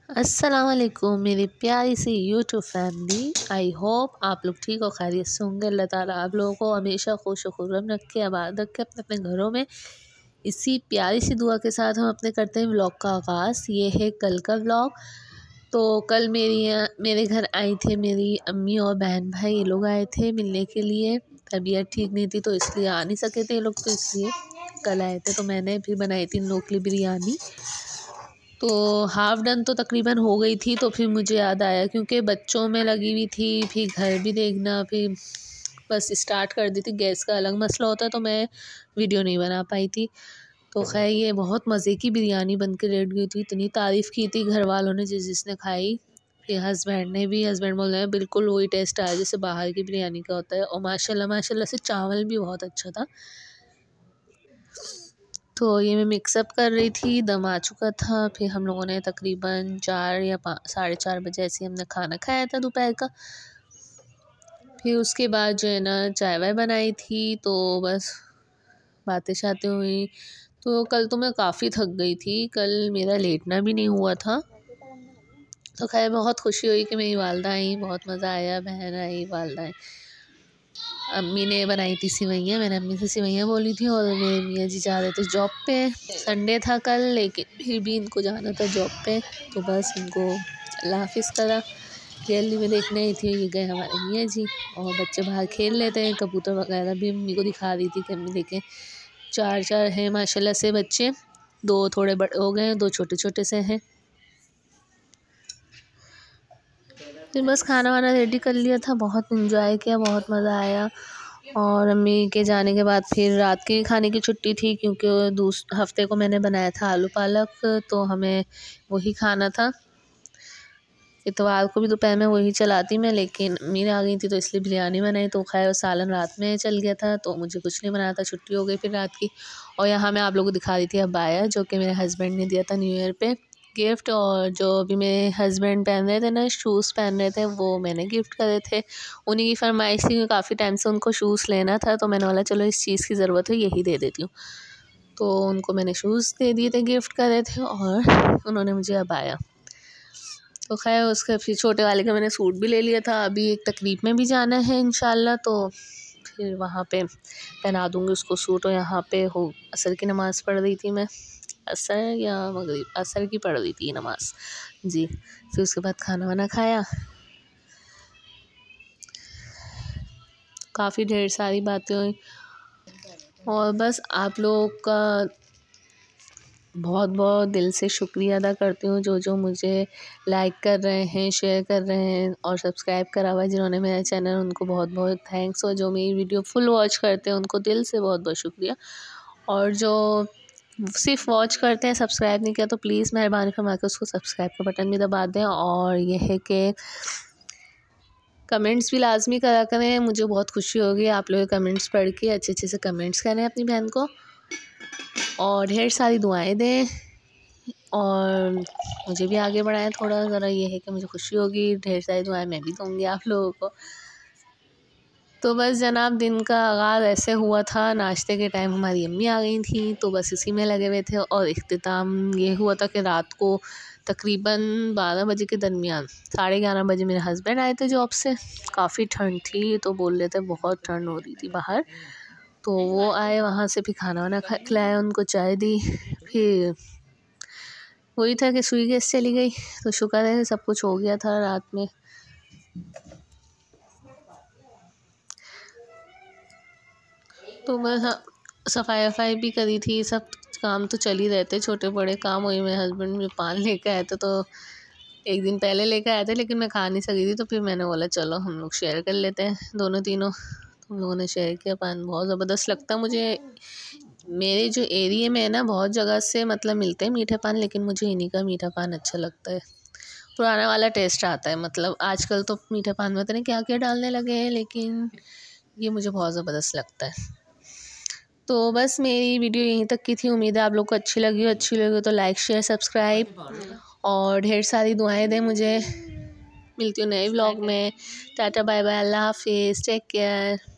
अस्सलाम वालेकुम मेरी प्यारी सी यूट्यूब फैमिली। आई होप आप लोग ठीक हो, खैरियत से होंगे। अल्लाह ताला आप लोगों को हमेशा खुश खुर्रम रखे, आबाद रखे अपने अपने घरों में। इसी प्यारी सी दुआ के साथ हम अपने करते हैं व्लॉग का आगाज़। ये है कल का व्लॉग। तो कल मेरे घर आई थे मेरी अम्मी और बहन भाई, ये लोग आए थे मिलने के लिए। तबीयत ठीक नहीं थी तो इसलिए आ नहीं सके थे ये लोग, तो इसलिए कल आए थे। तो मैंने भी बनाई थी इन लोग के लिए बिरयानी। तो हाफ़ डन तो तकरीबन हो गई थी, तो फिर मुझे याद आया क्योंकि बच्चों में लगी हुई थी, फिर घर भी देखना, फिर बस स्टार्ट कर दी थी। गैस का अलग मसला होता तो मैं वीडियो नहीं बना पाई थी। तो खैर ये बहुत मज़े की बिरयानी बन के रेडी हुई थी। इतनी तारीफ़ की थी घर वालों ने जिसने खाई। फिर हस्बैंड ने भी, हस्बैंड बोल रहे हैं बिल्कुल वही टेस्ट आया जैसे बाहर की बिरयानी का होता है। और माशाल्लाह माशाल्लाह से चावल भी बहुत अच्छा था। तो ये मैं मिक्सअप कर रही थी, दम आ चुका था। फिर हम लोगों ने तकरीबन 4 या 4:30 बजे ऐसे हमने खाना खाया था दोपहर का। फिर उसके बाद जो है ना चाय वाय बनाई थी, तो बस बातें शातें हुई। तो कल तो मैं काफ़ी थक गई थी, कल मेरा लेटना भी नहीं हुआ था। तो खैर बहुत खुशी हुई कि मेरी वालदा आई, बहुत मज़ा आया, बहन आई, वालदा आई। अम्मी ने बनाई थी सिवैयाँ, मैंने अम्मी से सिवैयाँ बोली थी। और मेरे मियाँ जी जा रहे थे जॉब पे, संडे था कल, लेकिन फिर भी इनको जाना था जॉब पे। तो बस इनको अल्लाह हाफिज़ करा। गैलरी में देखने आई थी, ये गए हमारे मियाँ जी। और बच्चे बाहर खेल लेते हैं, कबूतर वगैरह भी अम्मी को दिखा रही थी कि अम्मी देखें। 4 हैं माशाल्लाह से बच्चे, 2 थोड़े बड़े हो गए हैं, 2 छोटे छोटे से हैं। फिर बस खाना वाना रेडी कर लिया था, बहुत इंजॉय किया, बहुत मज़ा आया। और अम्मी के जाने के बाद फिर रात के खाने की छुट्टी थी, क्योंकि हफ्ते को मैंने बनाया था आलू पालक, तो हमें वही खाना था। इतवार को भी दोपहर में वही चलाती मैं, लेकिन अम्मी आ गई थी तो इसलिए बिरयानी बनाई। तो खैर सालन रात में चल गया था, तो मुझे कुछ नहीं बनाना था, छुट्टी हो गई फिर रात की। और यहाँ मैं आप लोगों को दिखा रही थी अबाया, जो कि मेरे हस्बैंड ने दिया था न्यू ईयर पे गिफ्ट। और जो अभी मेरे हस्बैंड पहन रहे थे ना, शूज़ पहन रहे थे, वो मैंने गिफ्ट करे थे। उन्हीं की फरमाइश थी, काफ़ी टाइम से उनको शूज़ लेना था, तो मैंने बोला चलो इस चीज़ की ज़रूरत है, यही दे देती हूँ। तो उनको मैंने शूज़ दे दिए थे, गिफ्ट करे थे, और उन्होंने मुझे अबाया। तो खैर उसके फिर छोटे वाले का मैंने सूट भी ले लिया था। अभी एक तकरीब में भी जाना है इंशाल्लाह, तो फिर वहाँ पे पहना दूँगी उसको सूट। और यहाँ पे हो असर की नमाज़ पढ़ रही थी मैं, असर या मगरिब, असर की पढ़ रही थी नमाज़ जी। फिर उसके बाद खाना वाना खाया, काफ़ी ढेर सारी बातें हुई। और बस आप लोगों का बहुत बहुत दिल से शुक्रिया अदा करती हूँ, जो मुझे लाइक कर रहे हैं, शेयर कर रहे हैं और सब्सक्राइब करा हुआ है जिन्होंने मेरा चैनल, उनको बहुत बहुत थैंक्स। और जो मेरी वीडियो फुल वॉच करते हैं उनको दिल से बहुत बहुत शुक्रिया। और जो सिर्फ वॉच करते हैं, सब्सक्राइब नहीं किया, तो प्लीज़ मेहरबानी फरमा के उसको सब्सक्राइब का बटन भी दबा दें। और यह है कि कमेंट्स भी लाजमी करा करें, मुझे बहुत खुशी होगी आप लोग कमेंट्स पढ़ के, अच्छे अच्छे से कमेंट्स करें अपनी बहन को, और ढेर सारी दुआएं दें। और मुझे भी आगे बढ़ाएं थोड़ा ज़रा, ये है कि मुझे खुशी होगी, ढेर सारी दुआएं मैं भी दूँगी आप लोगों को। तो बस जनाब दिन का आगाज़ ऐसे हुआ था, नाश्ते के टाइम हमारी अम्मी आ गई थी, तो बस इसी में लगे हुए थे। और इख्तिताम ये हुआ था कि रात को तकरीबन 12 बजे के दरमियान, 11:30 बजे मेरे हस्बैंड आए थे जॉब से। काफ़ी ठंड थी, तो बोल रहे थे बहुत ठंड हो रही थी बाहर। तो वो आए वहाँ से, फिर खाना वाना खिलाया, उनको चाय दी। फिर वही था कि सुई गैस चली गई, तो शुक्र है सब कुछ हो गया था रात में। तो मैं सफाई वफाई भी करी थी, सब काम तो चल ही रहते, छोटे बड़े काम हुए। मेरे हस्बैंड भी पान लेकर आए थे, तो एक दिन पहले लेकर आए थे, लेकिन मैं खा नहीं सकी थी, तो फिर मैंने बोला चलो हम लोग शेयर कर लेते हैं दोनों तीनों। तो हम लोगों ने शेयर किया। पान बहुत ज़बरदस्त लगता है मुझे। मेरे जो एरिया में है ना, बहुत जगह से मतलब मिलते हैं मीठे पान, लेकिन मुझे इन्हीं का मीठा पान अच्छा लगता है, पुराना वाला टेस्ट आता है। मतलब आजकल तो मीठे पान में पता नहीं क्या क्या डालने लगे हैं, लेकिन ये मुझे बहुत ज़बरदस्त लगता है। तो बस मेरी वीडियो यहीं तक की थी, उम्मीद है आप लोग को अच्छी लगी हो तो लाइक शेयर सब्सक्राइब और ढेर सारी दुआएं दें मुझे। मिलती हूँ नए व्लॉग में। टाटा बाय बाय, अल्लाह हाफिज़, टेक केयर।